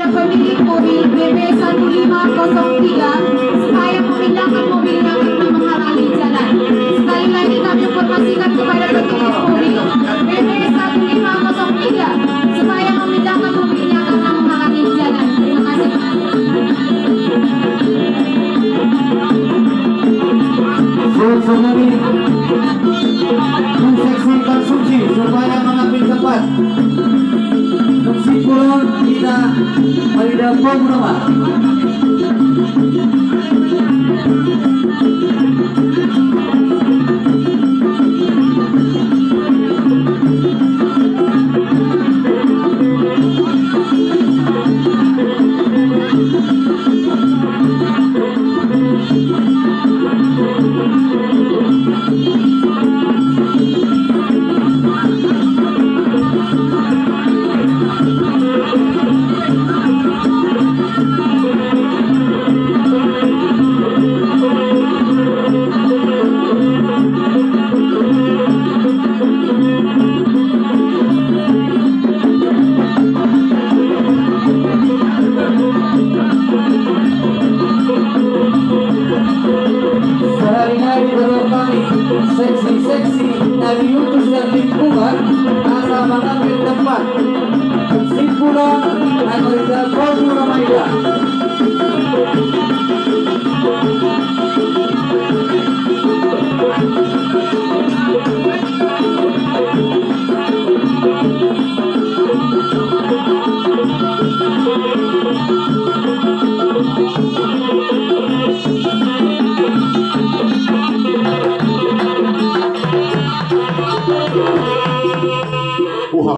pemilik mobil BB1503 supaya memindahkan mobilnya karena menghalangi jalan. Sekali lagi kami informasikan kepada pemilik mobil BB1503 supaya memindahkan mobilnya karena menghalangi jalan. Terima kasih. Saudari seksi konsumsi supaya mengambil tempat. Kesimpulan tidak Maida Purnomo.